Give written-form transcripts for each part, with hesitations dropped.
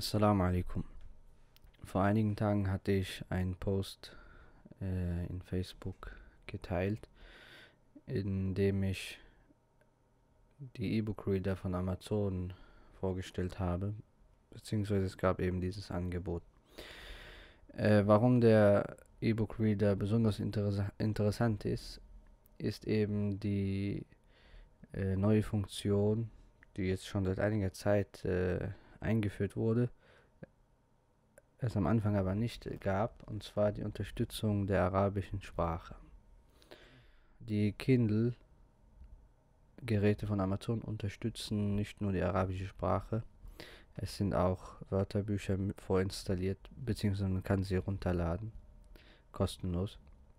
Assalamu alaikum. Vor einigen Tagen hatte ich einen Post in Facebook geteilt, in dem ich die E-Book-Reader von Amazon vorgestellt habe, beziehungsweise es gab eben dieses Angebot. Warum der E-Book-Reader besonders interessant ist eben die neue Funktion, die jetzt schon seit einiger Zeit eingeführt wurde, es am Anfang aber nicht gab, und zwar die Unterstützung der arabischen Sprache. Die Kindle-Geräte von Amazon unterstützen nicht nur die arabische Sprache, es sind auch Wörterbücher vorinstalliert, beziehungsweise man kann sie runterladen, kostenlos.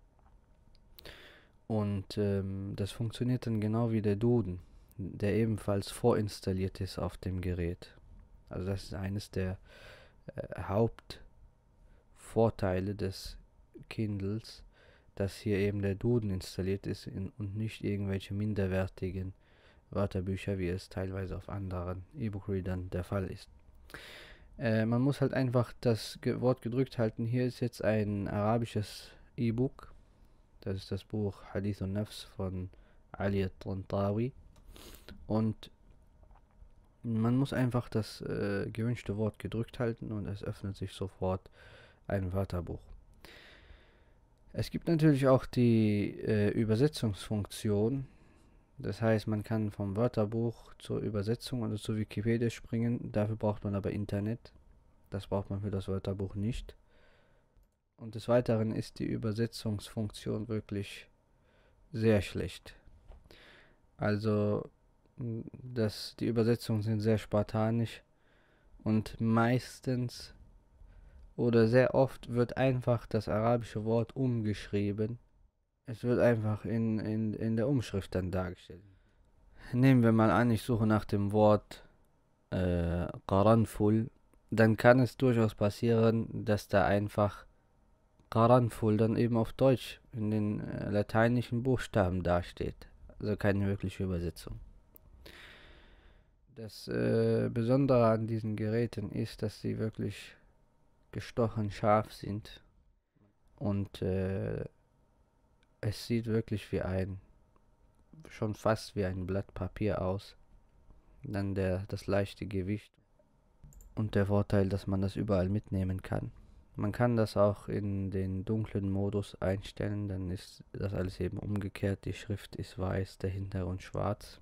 Und das funktioniert dann genau wie der Duden, der ebenfalls vorinstalliert ist auf dem Gerät. Also das ist eines der Hauptvorteile des Kindles, dass hier eben der Duden installiert ist und nicht irgendwelche minderwertigen Wörterbücher, wie es teilweise auf anderen E-Book-Readern der Fall ist. Man muss halt einfach das Wort gedrückt halten. Hier ist jetzt ein arabisches E-Book. Das ist das Buch Hadith al-Nafs von Ali al-Tantawi. Und man muss einfach das gewünschte Wort gedrückt halten und es öffnet sich sofort ein Wörterbuch. Es gibt natürlich auch die Übersetzungsfunktion. Das heißt, man kann vom Wörterbuch zur Übersetzung oder zur Wikipedia springen. Dafür braucht man aber Internet. Das braucht man für das Wörterbuch nicht. Und des Weiteren ist die Übersetzungsfunktion wirklich sehr schlecht. Also, die Übersetzungen sind sehr spartanisch und meistens oder sehr oft wird einfach das arabische Wort umgeschrieben. Es wird einfach in der Umschrift dann dargestellt. Nehmen wir mal an, ich suche nach dem Wort Qaranful, dann kann es durchaus passieren, dass da einfach Qaranful dann eben auf Deutsch in den lateinischen Buchstaben dasteht. Also keine wirkliche Übersetzung. Das Besondere an diesen Geräten ist, dass sie wirklich gestochen scharf sind und es sieht wirklich schon fast wie ein Blatt Papier aus. Dann das leichte Gewicht und der Vorteil, dass man das überall mitnehmen kann. Man kann das auch in den dunklen Modus einstellen, dann ist das alles eben umgekehrt. Die Schrift ist weiß, der Hintergrund schwarz.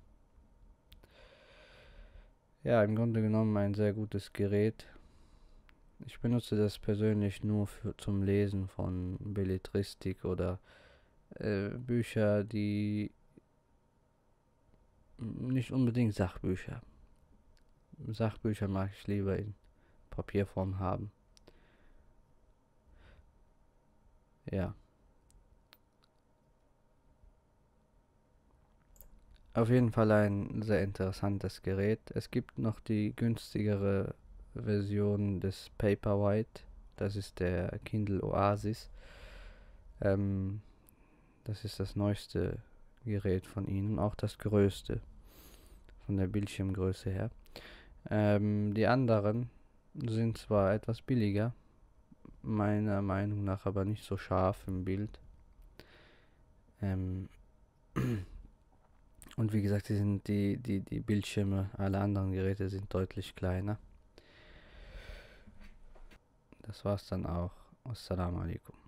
Ja, im Grunde genommen ein sehr gutes Gerät. Ich benutze das persönlich nur zum Lesen von Belletristik oder Bücher, die nicht unbedingt Sachbücher. Sachbücher mag ich lieber in Papierform haben. Ja. Auf jeden Fall ein sehr interessantes Gerät. Es gibt noch die günstigere Version des Paperwhite. Das ist der Kindle Oasis. Das ist das neueste Gerät von ihnen, auch das größte von der Bildschirmgröße her. Die anderen sind zwar etwas billiger, meiner Meinung nach aber nicht so scharf im Bild. Und wie gesagt, die Bildschirme aller anderen Geräte sind deutlich kleiner. Das war's dann auch. Assalamu alaikum.